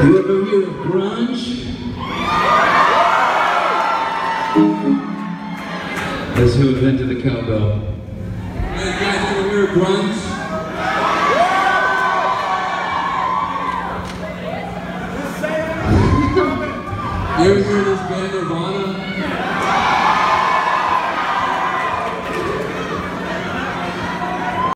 You ever hear of grunge? That's who invented the cowbell. Hey, you guys ever hear of grunge? You ever hear of this band Nirvana?